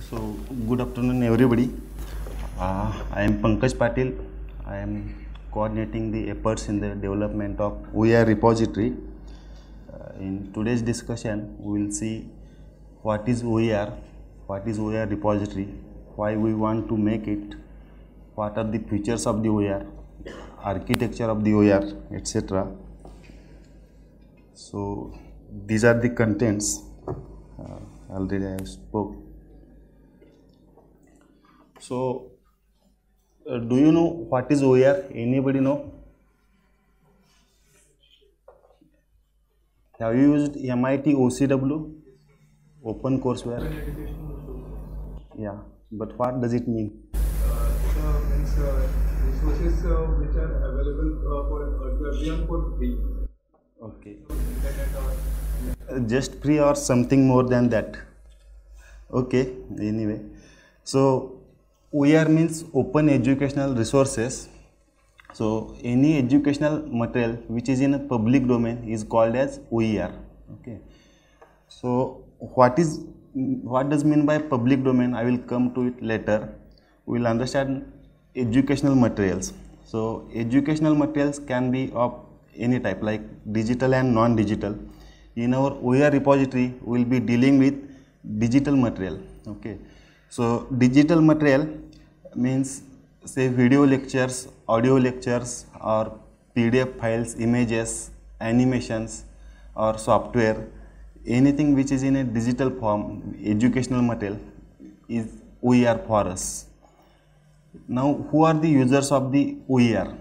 So, good afternoon everybody. I am Pankaj Patil. I am coordinating the efforts in the development of OER repository. In today's discussion, we will see what is OER repository, why we want to make it, what are the features of the OER, architecture of the OER, etc. So, these are the contents. Already I have spoke. So, do you know what is OER? Anybody know? Have you used MIT OCW? Open Courseware? Yeah, but what does it mean? Means resources which are available for everyone for free. Okay. Internet or Just free or something more than that? Okay, anyway. So, OER means open educational resources. So, any educational material which is in a public domain is called as OER. Okay. So, what does mean by public domain? I will come to it later. We will understand educational materials. So, educational materials can be of any type, like digital and non-digital. In our OER repository, we will be dealing with digital material. Okay. So, digital material means say video lectures, audio lectures, or PDF files, images, animations, or software. Anything which is in a digital form, educational material, is OER for us. Now, who are the users of the OER?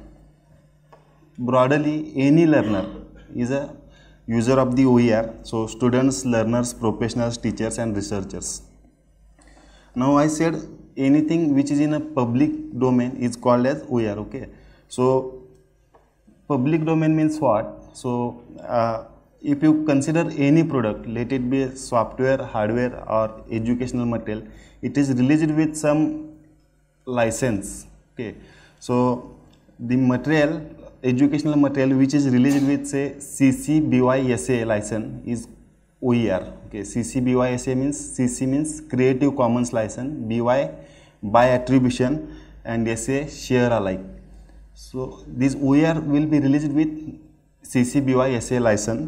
Broadly, any learner is a user of the OER. So, students, learners, professionals, teachers, and researchers. Now, I said anything which is in a public domain is called as OER. Okay. So, public domain means what? So, if you consider any product, let it be software, hardware, or educational material, it is released with some license. Okay. So, the material, educational material which is released with say CC BY SA license is OER. Okay. CC BY SA means CC means Creative Commons license, BY by attribution, and SA share alike. So, this OER will be released with CC BY SA license.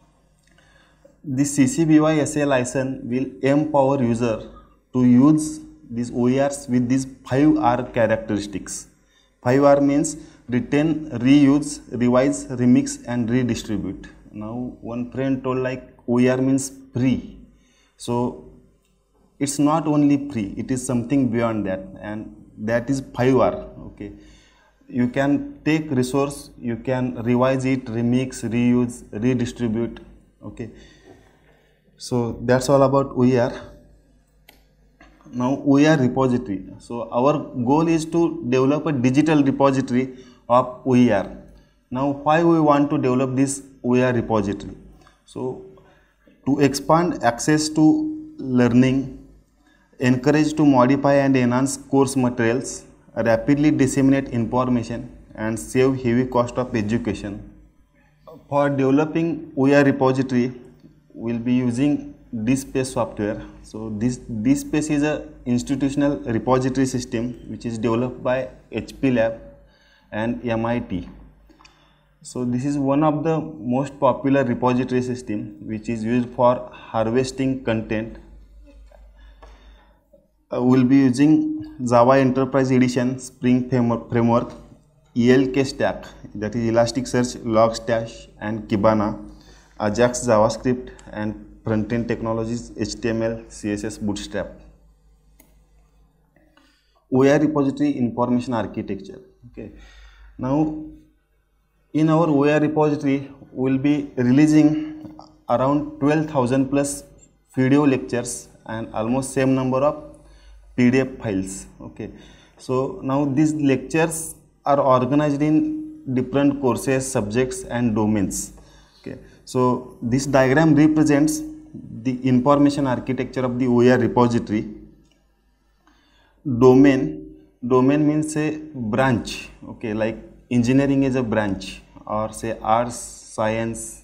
This CC BY SA license will empower user to use these OERs with these 5R characteristics. 5R means retain, reuse, revise, remix, and redistribute. Now, one friend told like OER means free. So, it's not only free, it is something beyond that, and that is 5R. Okay. You can take resource, you can revise it, remix, reuse, redistribute. Okay. So, that's all about OER. Now, OER repository. So, our goal is to develop a digital repository of OER. Now, why we want to develop this OER repository? So, to expand access to learning, encourage to modify and enhance course materials, rapidly disseminate information, and save heavy cost of education. For developing OER repository, we will be using DSpace software. So, DSpace is a institutional repository system which is developed by HP Lab and MIT. So, this is one of the most popular repository system which is used for harvesting content. We will be using Java Enterprise Edition, Spring Framework, ELK Stack, that is Elasticsearch, Logstash, and Kibana, Ajax JavaScript, and front-end technologies HTML, CSS, Bootstrap. OER repository information architecture. Okay. Now, in our OER repository, we will be releasing around 12,000 plus video lectures and almost same number of PDF files. Okay. So, now these lectures are organized in different courses, subjects, and domains. Okay. So, this diagram represents the information architecture of the OER repository. Domain means a branch. Okay, like engineering is a branch, or say arts, science,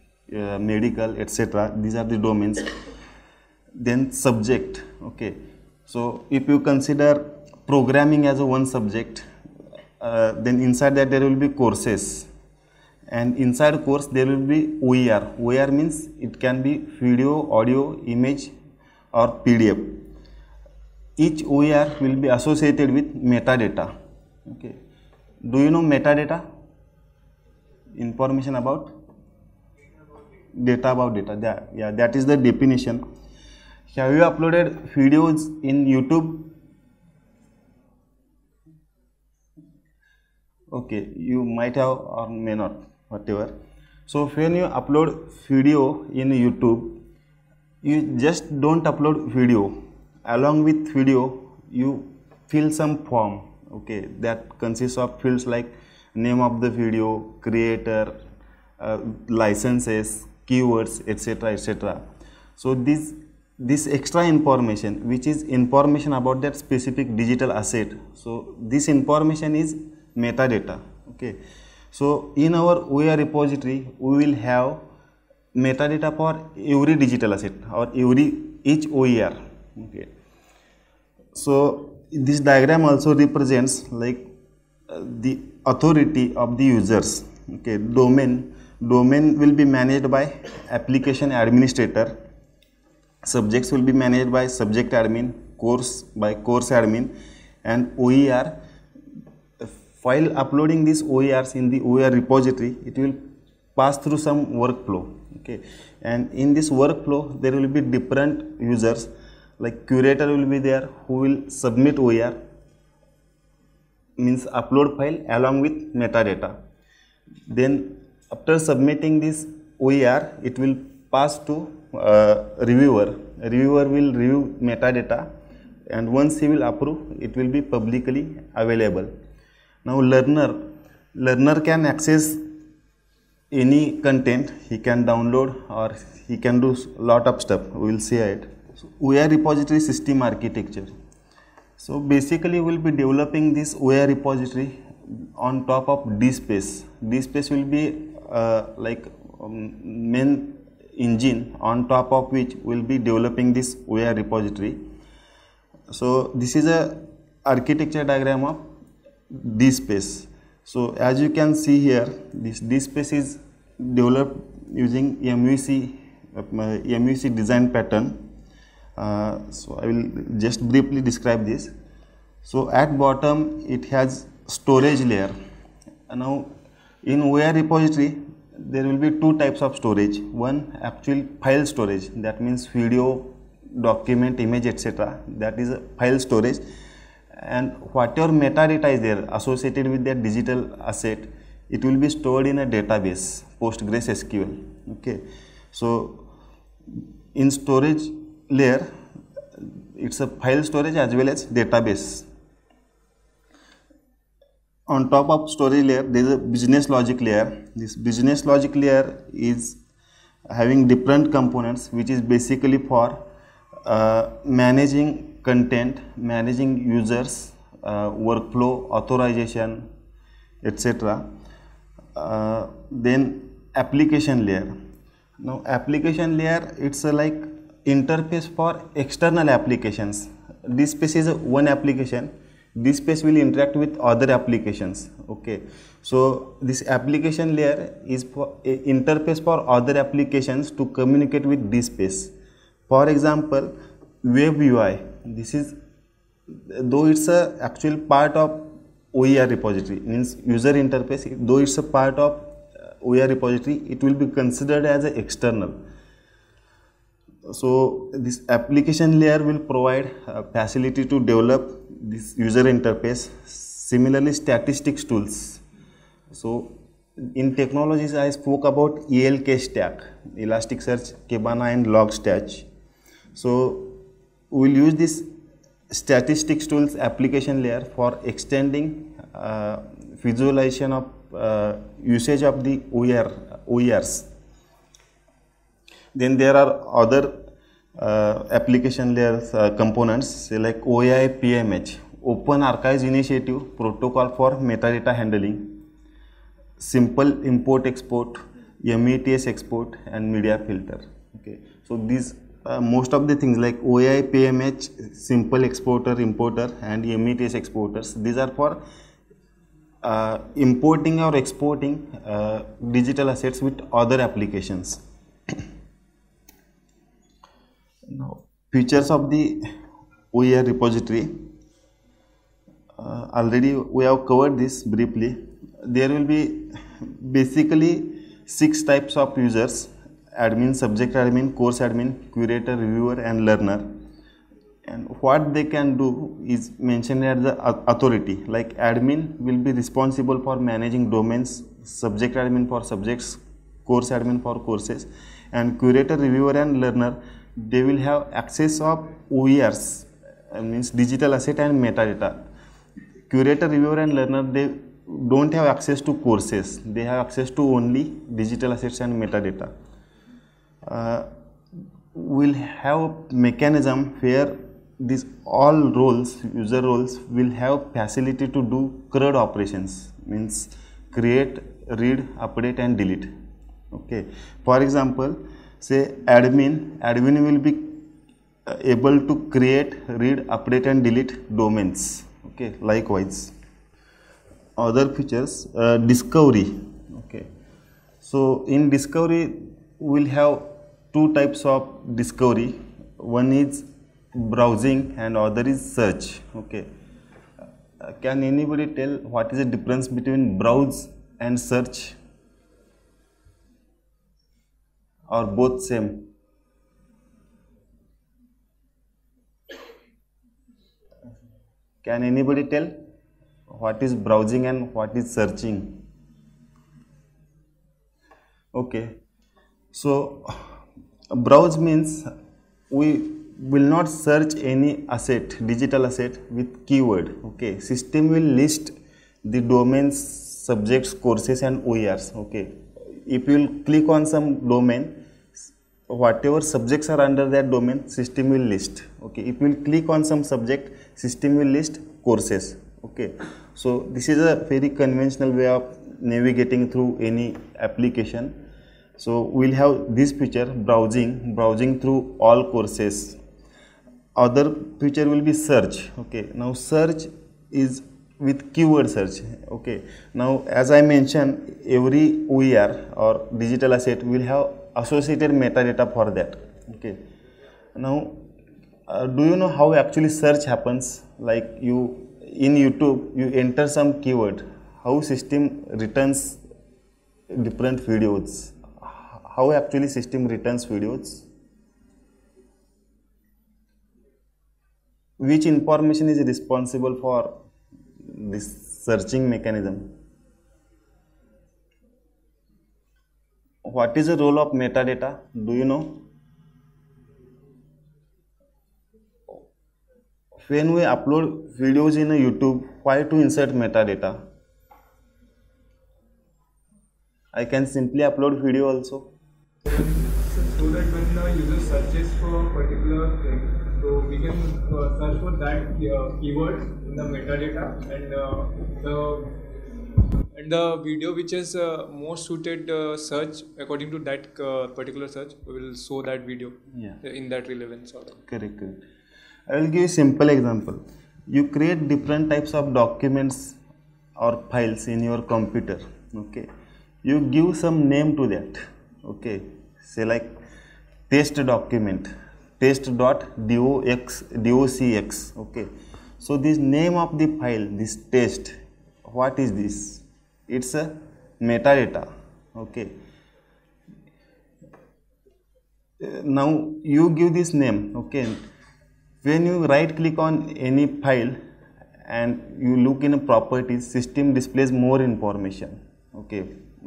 medical, etc. These are the domains. Then subject. Okay, So if you consider programming as a one subject, then inside that there will be courses, and inside course there will be OER. OER means it can be video, audio, image or PDF. Each OER will be associated with metadata. Okay. Do you know metadata? Information about data about data. Yeah, that is the definition. Have you uploaded videos in YouTube? Okay, you might have or may not, whatever. So when you upload video in YouTube, you just don't upload video. Along with video, you fill some form. Okay, that consists of fields like name of the video, creator, licenses, keywords, etc., etc. So this extra information, which is information about that specific digital asset, so this information is metadata. Okay, so in our OER repository we will have metadata for every digital asset or each OER. Okay, so this diagram also represents like the authority of the users. Okay, domain will be managed by application administrator, subjects will be managed by subject admin, course by course admin, and OER. While uploading these OERs in the OER repository, it will pass through some workflow. Okay, and in this workflow there will be different users, like curator will be there who will submit OER, means upload file along with metadata. Then after submitting this OER, it will pass to reviewer. Reviewer will review metadata, and once he will approve, it will be publicly available. Now learner can access any content, he can download or he can do lot of stuff. We will see it. So, OER repository system architecture. So basically we will be developing this OER repository on top of DSpace. DSpace will be main engine on top of which we will be developing this OER repository. So this is a architecture diagram of DSpace. So as you can see here, this DSpace is developed using MVC design pattern. So I will just briefly describe this. So at bottom it has storage layer. Now in OER repository there will be two types of storage. One, actual file storage, that means video, document, image, etc. That is a file storage, and whatever metadata is there associated with that digital asset, it will be stored in a database, PostgreSQL. Okay, so in storage layer it's a file storage as well as database. On top of storage layer there is a business logic layer. This business logic layer is having different components, which is basically for managing content, managing users, workflow, authorization, etc. Then application layer. Now application layer, it's a like interface for external applications. DSpace is one application. DSpace will interact with other applications. Okay, so this application layer is for a interface for other applications to communicate with DSpace. For example, web UI. This is, though it's a actual part of OER repository, means user interface, though it's a part of OER repository, it will be considered as an external. So this application layer will provide facility to develop this user interface. Similarly, statistics tools. So in technologies I spoke about ELK stack, Elasticsearch, Kibana and Logstash. So we will use this statistics tools application layer for extending visualization of usage of the OERs. Then there are other application layers components, say like OAI PMH, Open Archives Initiative Protocol for Metadata Handling, Simple Import Export, METS Export and Media Filter. Okay, so these most of the things like OAI, PMH, simple exporter, importer, and METS exporters, these are for importing or exporting digital assets with other applications. Now, features of the OER repository. Already we have covered this briefly. There will be basically 6 types of users: admin, subject admin, course admin, curator, reviewer, and learner. And what they can do is mentioned as the authority. Like admin will be responsible for managing domains, subject admin for subjects, course admin for courses, and curator, reviewer, and learner, they will have access of OERs, means digital asset and metadata. Curator, reviewer, and learner, they don't have access to courses, they have access to only digital assets and metadata. We'll have a mechanism where these all roles, user roles, will have facility to do CRUD operations, means create, read, update, and delete. Okay. For example, say admin will be able to create, read, update, and delete domains. Okay. Likewise, other features, discovery. Okay. So in discovery, we'll have 2 types of discovery. One is browsing and other is search. Okay. Can anybody tell what is the difference between browse and search, or both same? Can anybody tell what is browsing and what is searching? Okay. So browse means we will not search any asset, digital asset, with keyword. Okay. System will list the domains, subjects, courses, and OERs. Okay. If you will click on some domain, whatever subjects are under that domain, system will list. Okay. If you will click on some subject, system will list courses. Okay. So this is a very conventional way of navigating through any application. So we'll have this feature, browsing through all courses. Other feature will be search. Okay. Now search is with keyword search. Okay. Now as I mentioned, every OER or digital asset will have associated metadata for that. Okay. Now do you know how actually search happens? Like you in YouTube, you enter some keyword, how system returns different videos. How actually system returns videos? Which information is responsible for this searching mechanism? What is the role of metadata? Do you know? When we upload videos in a YouTube, why to insert metadata? I can simply upload video also. So that when the user searches for a particular thing, so we can search for that keyword in the metadata, and the video which is most suited search according to that particular search, we will show that video in that relevance order. Correct. I will give you a simple example. You create different types of documents or files in your computer. Okay. You give some name to that. Okay. Say like test document, test.docx. Okay. So this name of the file, this test, what is this? It's a metadata. Okay. Now you give this name. Okay. When you right click on any file and you look in a properties, system displays more information. Okay.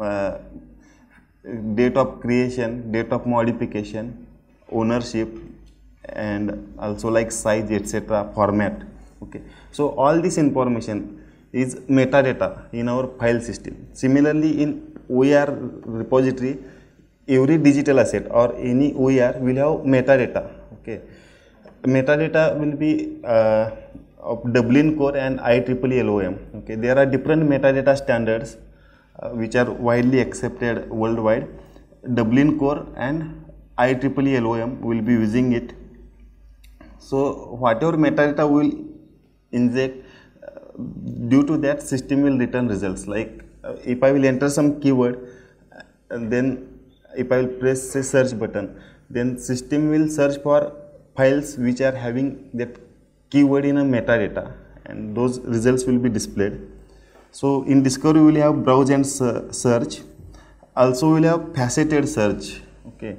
Date of creation, date of modification, ownership, and also like size, etc., format. Okay. So all this information is metadata in our file system. Similarly, in OER repository, every digital asset or any OER will have metadata. Okay. Metadata will be of Dublin core and IEEE LOM. Okay. There are different metadata standards which are widely accepted worldwide, Dublin core and IEEE LOM, we will be using it. So whatever metadata we will inject, due to that system will return results. Like if I will enter some keyword, and then if I will press a search button, then system will search for files which are having that keyword in a metadata, and those results will be displayed. So in discovery we will have browse and search. Also we will have faceted search. Okay,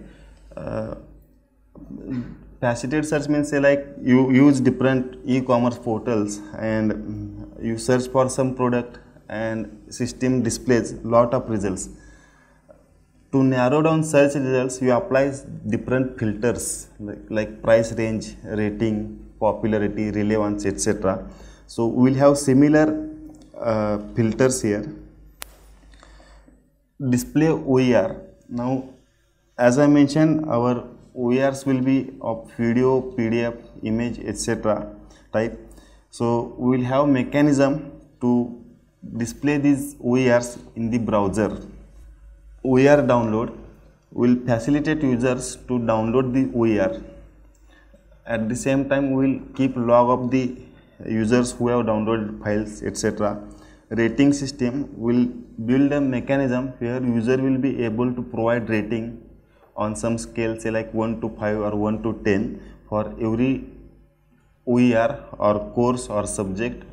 faceted search means say like you use different e-commerce portals and you search for some product and system displays lot of results. To narrow down search results, you apply different filters like price range, rating, popularity, relevance, etc. So we will have similar filters here. Display OER. Now, as I mentioned, our OERs will be of video, PDF, image, etc. type. So we will have mechanism to display these OERs in the browser. OER download will facilitate users to download the OER. At the same time, we will keep log of the users who have downloaded files, etc. Rating system will build a mechanism where user will be able to provide rating on some scale, say like 1 to 5 or 1 to 10 for every OER or course or subject.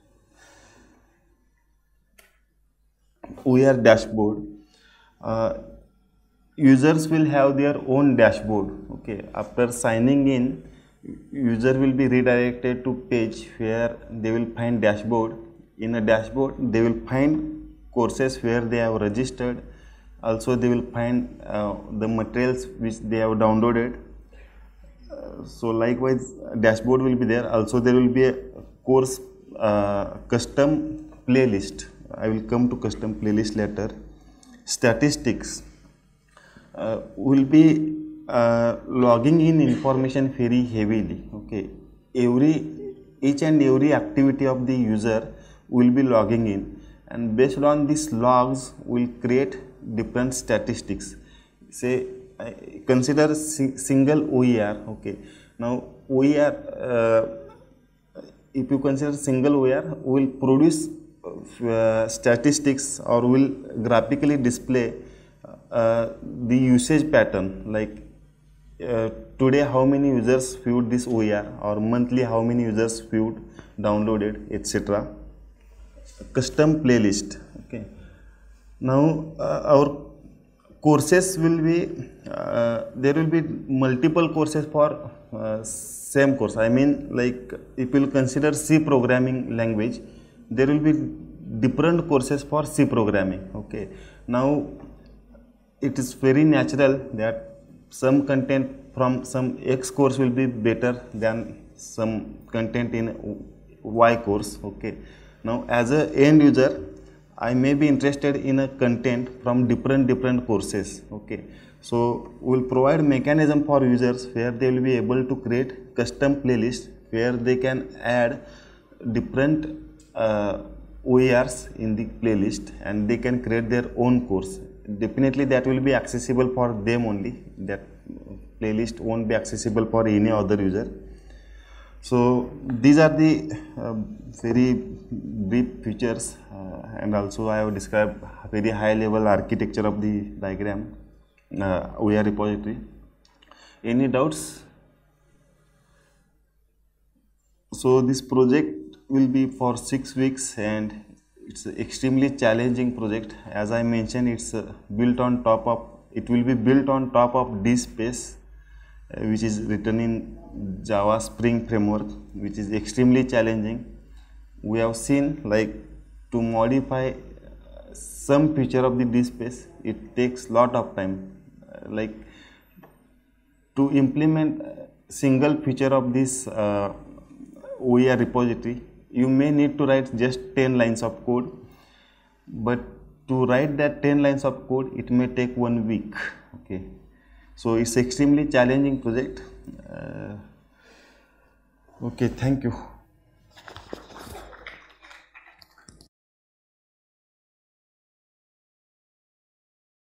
OER dashboard. Users will have their own dashboard. Okay, after signing in, user will be redirected to page where they will find dashboard. In a dashboard, they will find courses where they have registered. Also, they will find the materials which they have downloaded. So likewise, dashboard will be there. Also, there will be a course custom playlist. I will come to custom playlist later. Statistics will be logging in information very heavily. Okay, each and every activity of the user will be logging in, and based on these logs will create different statistics. Say consider single OER. Okay, now OER, if you consider single OER, will produce statistics or will graphically display the usage pattern, like today how many users viewed this OER, or monthly how many users viewed, downloaded, etc. Custom playlist. Okay, now our courses will be there will be multiple courses for same course. I mean, like if you will consider C programming language, there will be different courses for C programming. Okay, now it is very natural that some content from some X course will be better than some content in Y course. Okay, now as a end user, I may be interested in a content from different courses. Okay, so we will provide mechanism for users where they will be able to create custom playlist where they can add different OERs in the playlist, and they can create their own course. Definitely that will be accessible for them only. That playlist won't be accessible for any other user. So these are the very brief features, and also I have described very high level architecture of the diagram OER repository. Any doubts? So this project will be for 6 weeks, and it's an extremely challenging project. As I mentioned, it's built on top of, it will be built on top of DSpace, which is written in Java Spring framework, which is extremely challenging. We have seen, like, to modify some feature of the DSpace, it takes lot of time. Like to implement single feature of this OER repository, you may need to write just 10 lines of code, but to write that 10 lines of code, it may take 1 week. Okay, so it's extremely challenging project. Okay, thank you.